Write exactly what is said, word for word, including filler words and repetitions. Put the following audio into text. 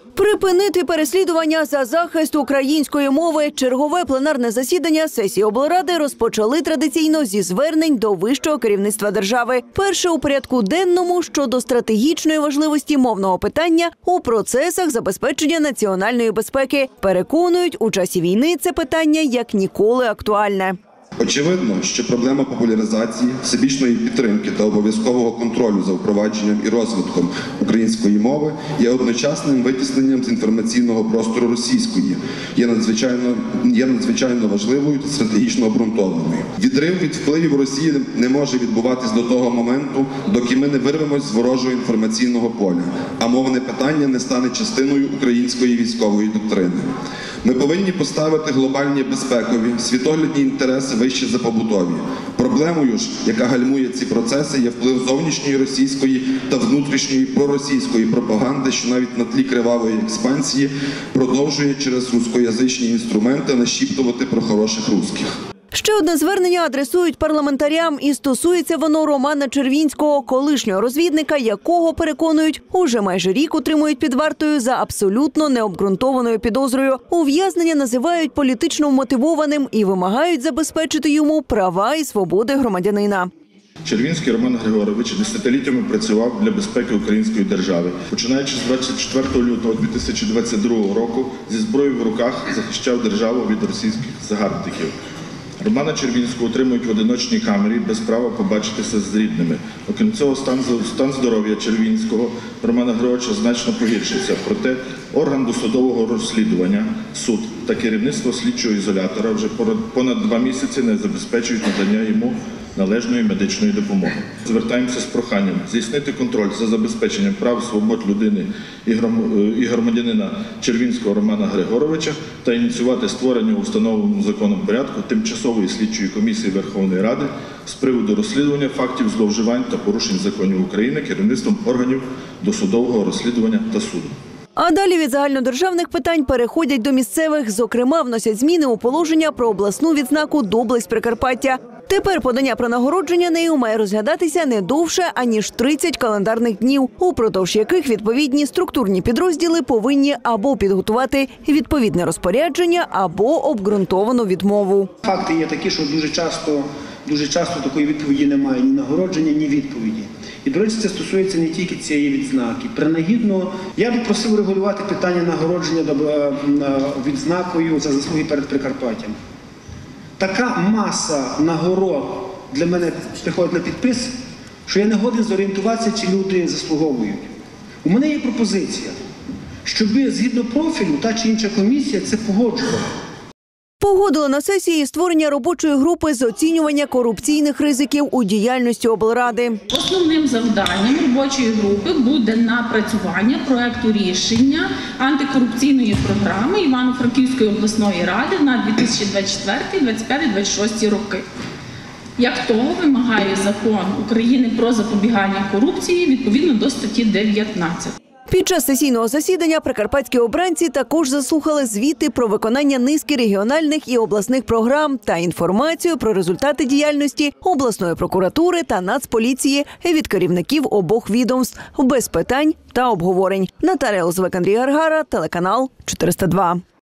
Припинити переслідування за захист української мови. Чергове пленарне засідання сесії облради розпочали традиційно зі звернень до вищого керівництва держави. Перше у порядку денному щодо стратегічної важливості мовного питання у процесах забезпечення національної безпеки. Переконують, у часі війни це питання як ніколи актуальне. Очевидно, що проблема популяризації, всебічної підтримки та обов'язкового контролю за впровадженням і розвитком української мови є одночасним витісненням з інформаційного простору російської, є надзвичайно, є надзвичайно важливою та стратегічно обґрунтованою. Відрив від впливів Росії не може відбуватись до того моменту, доки ми не вирвемось з ворожого інформаційного поля, а мовне питання не стане частиною української військової доктрини. Ми повинні поставити глобальні безпекові, світоглядні інтереси вище за побутові. Проблемою ж, яка гальмує ці процеси, є вплив зовнішньої російської та внутрішньої проросійської пропаганди, що навіть на тлі кривавої експансії продовжує через рускоязичні інструменти нашіптувати про хороших русських. Ще одне звернення адресують парламентарям, і стосується воно Романа Червінського, колишнього розвідника, якого, переконують, уже майже рік утримують під вартою за абсолютно необґрунтованою підозрою. Ув'язнення називають політично вмотивованим і вимагають забезпечити йому права і свободи громадянина. Червінський Роман Григорович десятиліттями працював для безпеки української держави. Починаючи з двадцять четвертого лютого дві тисячі двадцять другого року, зі зброєю в руках захищав державу від російських загарбників. Романа Червінського утримують в одиночній камері без права побачитися з рідними. Окрім цього, стан, стан здоров'я Червінського Романа Григоровича значно погіршився. Проте орган досудового розслідування, суд та керівництво слідчого ізолятора вже понад два місяці не забезпечують надання йому належної медичної допомоги. Звертаємося з проханням здійснити контроль за забезпеченням прав, свобод людини і громадянина Червінського Романа Григоровича та ініціювати створення у встановленому законом порядку тимчасової слідчої комісії Верховної Ради з приводу розслідування фактів зловживань та порушень законів України керівництвом органів досудового розслідування та суду. А далі від загальнодержавних питань переходять до місцевих, зокрема, вносять зміни у положення про обласну відзнаку «Доблесть Прикарпаття». Тепер подання про нагородження нею має розглядатися не довше, аніж тридцять календарних днів, упродовж яких відповідні структурні підрозділи повинні або підготувати відповідне розпорядження, або обґрунтовану відмову. Факти є такі, що дуже часто, дуже часто такої відповіді немає, ні нагородження, ні відповіді. І, до речі, це стосується не тільки цієї відзнаки. Принагідно, я би просив регулювати питання нагородження відзнакою за заслуги перед Прикарпаттям. Така маса нагород для мене приходить на підпис, що я не годен зорієнтуватися, чи люди заслуговують. У мене є пропозиція, щоб згідно профілю та чи інша комісія це погоджувала. Погодили на сесії створення робочої групи з оцінювання корупційних ризиків у діяльності облради. Основним завданням робочої групи буде напрацювання проекту рішення антикорупційної програми Івано-Франківської обласної ради на дві тисячі двадцять четвертий, двадцять п'ятий, двадцять шостий роки. Як того вимагає закон України про запобігання корупції відповідно до статті дев'ятнадцять. Під час сесійного засідання прикарпатські обранці також заслухали звіти про виконання низки регіональних і обласних програм та інформацію про результати діяльності обласної прокуратури та Нацполіції від керівників обох відомств без питань та обговорень. Наталія Лозвик, Андрій Гаргара, телеканал чотириста два.